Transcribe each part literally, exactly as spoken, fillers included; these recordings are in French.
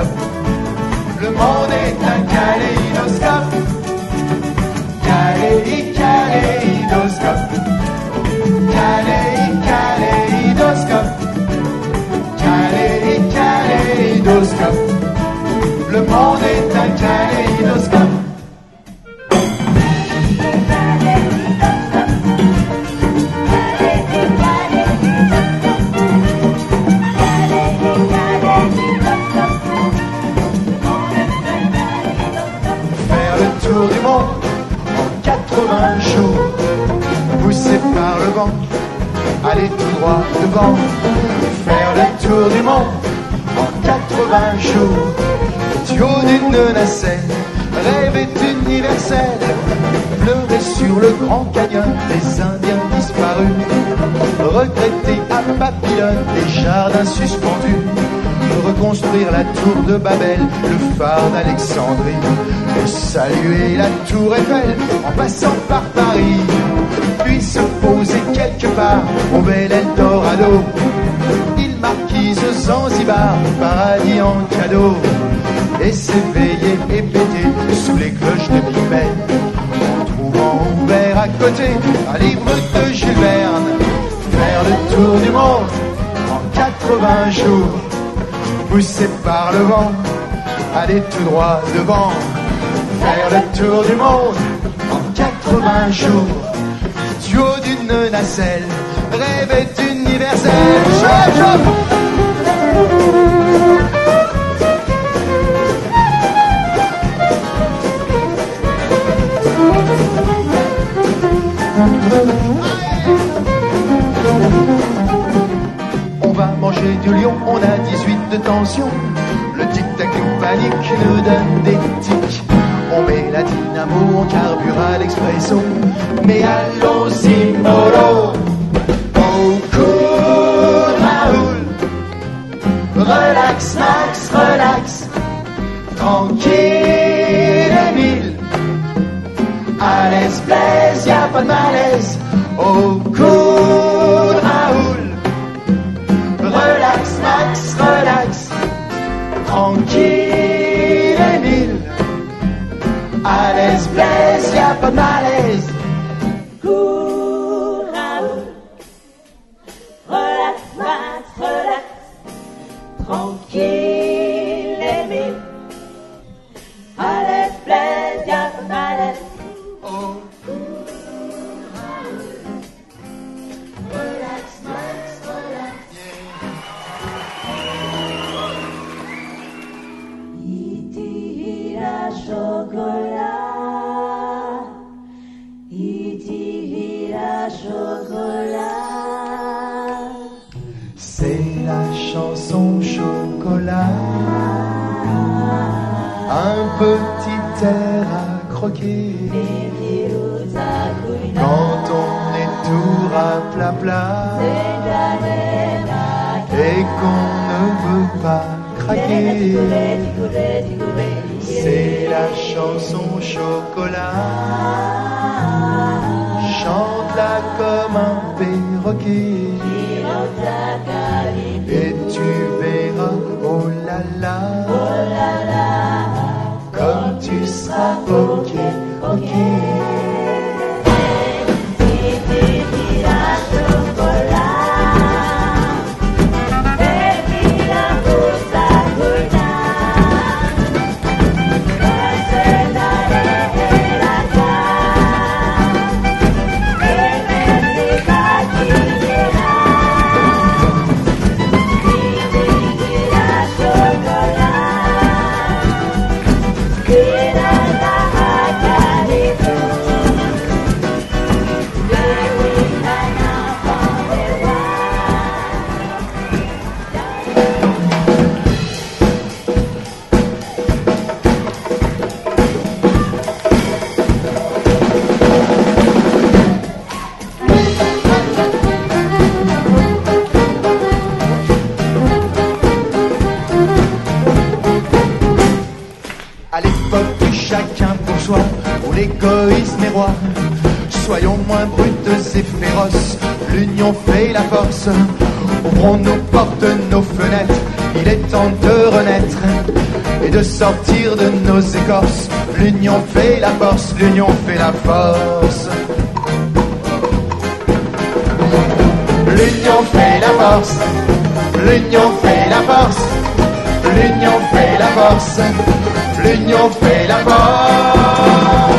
kaléidoscope. Le monde est un kaléidoscope. Kalé, kaléidoscope. Kalé, kaléidoscope. Kalé, kaléidoscope. Le monde est un kaléidoscope. Faire le tour du monde en quatre-vingts jours, poussé par le vent, aller tout droit devant. Faire le tour du monde en quatre-vingts jours, du haut d'une nacelle, rêve est universel. Pleurer sur le grand canyon des Indiens disparus, regretter à Babylone les jardins suspendus, reconstruire la tour de Babel, le phare d'Alexandrie, et saluer la tour Eiffel en passant par Paris, puis se poser quelque part au bel Eldorado, île marquise Zanzibar, paradis en cadeau, et s'éveiller et péter sous les cloches de mi-mai, en trouvant ouvert à côté un livre de Jules Verne. Faire le tour du monde en quatre-vingts jours, poussé par le vent, aller tout droit devant. Faire le tour du monde en quatre-vingts jours, du haut d'une nacelle, rêve est universel. Chop, chop. On va manger du lion, on a dix-huit de tension. Le tic-tac nous panique, nous donne des tics. On met la dynamo, on carbure à l'expresso. Mais allons-y mollo, au cool Raoul. Relax Max, relax, tranquille Émile. À l'aise plaise, y'a pas de malaise, au cool Raoul. Relax Max, relax, tranquille Émile. À l'aise plaise, y'a pas de malaise. Cool Raoul. Relax Max, relax, tranquille Émile. À l'aise plaise, y'a pas de malaise. Oh. Relax Max, relax. Itira chocolat, itira chocolat. C'est la chanson chocolat, un petit air à croquer. Quand on est tout raplapla et qu'on ne veut pas craquer, c'est la chanson chocolat. Chante-la comme un perroquet et tu verras, oh là là, comme tu seras ok, ok. L'égoïsme est roi, soyons moins brutes et féroces, l'union fait la force. Ouvrons nos portes, nos fenêtres, Il est temps de renaître et de sortir de nos écorces. L'union fait la force, l'union fait la force. L'union fait la force, l'union fait la force, l'union fait la force, l'union fait la force.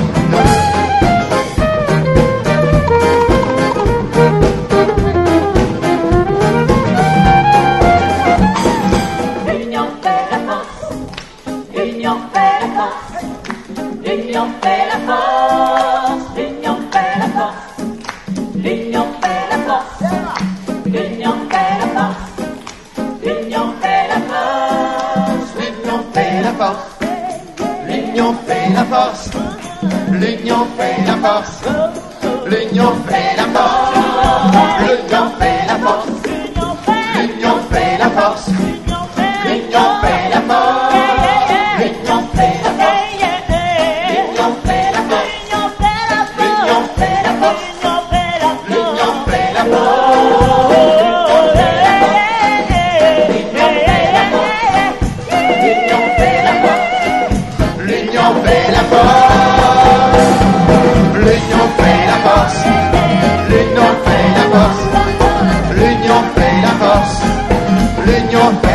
L'union fait la force, l'union fait la force, l'union fait la force, l'union fait la force, l'union fait la force, l'union fait la force, l'union fait la force, L'union fait la force, l'union fait la force, l'union fait la force, l'union fait la force, l'union fait la force, l'union fait la force, l'union fait la force, l'union fait la force, l'union fait la force, l'union fait la force, l'union fait la L'union fait la force, l'union fait la force, l'union fait la force, l'union fait la force, l'union fait